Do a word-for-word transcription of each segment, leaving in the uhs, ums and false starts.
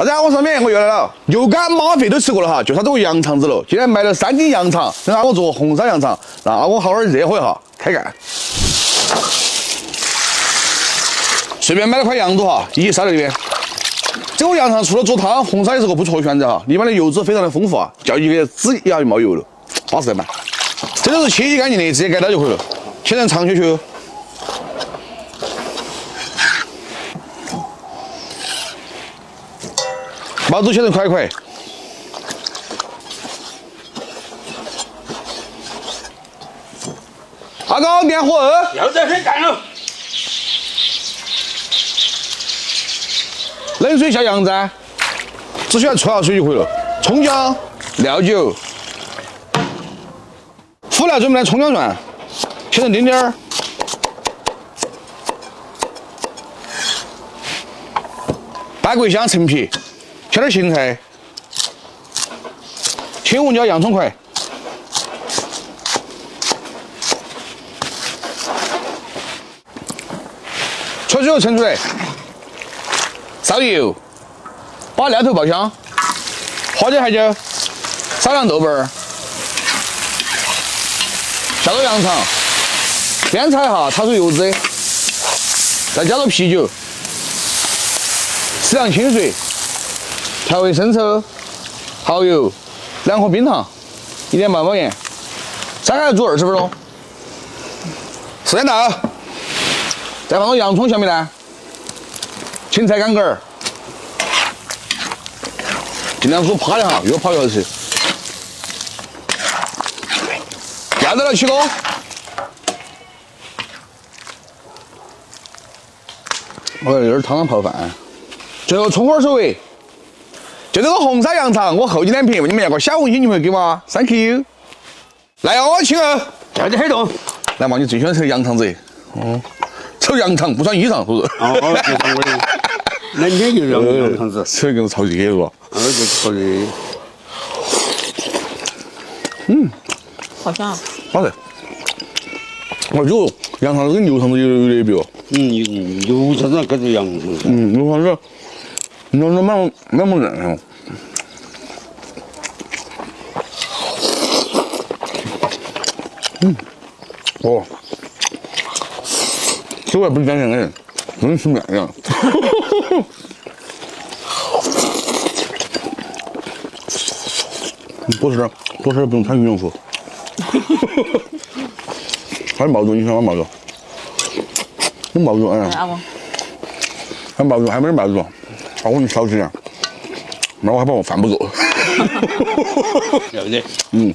大家好，我是面，我又来了。牛肝马肺都吃过了哈，就差这个羊肠子了。今天买了三斤羊肠，让阿我做红烧羊肠，让阿我好好热火一下，开干。随便买了块羊肚哈，一起烧在里面。这个羊肠除了做汤，红烧也是个不错的选择哈。里面的油脂非常的丰富啊，叫一个籽一下就冒油了，巴适得蛮。这都是切洗干净的，直接盖到就可以了。切成长球球。 毛肚切成块块，阿哥点火二， 又在开干了。 冷水下羊胗，只需要焯下水就可以了。葱姜、料酒、辅料准备的葱姜蒜，切成丁丁儿。 八桂香、陈皮，切点芹菜，青红椒、洋葱块，焯水后盛出来，烧油，把料头爆香，花椒、海椒，少量豆瓣儿，下入羊肠，煸炒一下，炒出油脂，再加入啤酒。 适量清水，调味生抽、蚝油、两盒冰糖，一点半包盐，再开煮二十分钟。时间到，再放入洋葱、小米辣、芹菜干杆儿，尽量煮趴的哈，越趴越好吃。要得了，起锅。我有点汤汤泡饭。 最后葱花收尾，就这个红烧羊肠，我后几天评，你们要个小红心就会给吗 ？Thank you。来啊，我请啊， 叫你黑洞。 来嘛，你最喜欢吃羊肠子？嗯，抽羊肠不穿衣裳，是不是？ 哦哦，就穿我的。那天就让羊肠子， 吃一个超级给是吧？ 哦，就可以。 嗯， 好香啊！ 好吃。我这个羊肠子跟牛肠子有有点比哦。 嗯，牛牛肠子跟着羊肠子。 嗯，牛肠子。 你说那蛮蛮不人哦，嗯，哦，这我也不是讲讲的，跟吃面一样。不吃，不吃不用穿羽绒服。还是毛肚，你看我毛肚，有毛肚哎呀，还毛肚还没人毛肚。 把我们烧起来，那我还怕我饭不够。 对不对？ 嗯。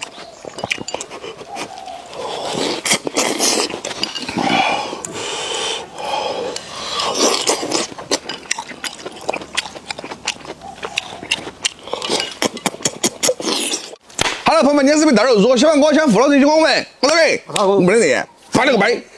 好了，朋友们，今天视频到这，如果喜欢我，想付老师请我们，我这边我们的人发了个拜。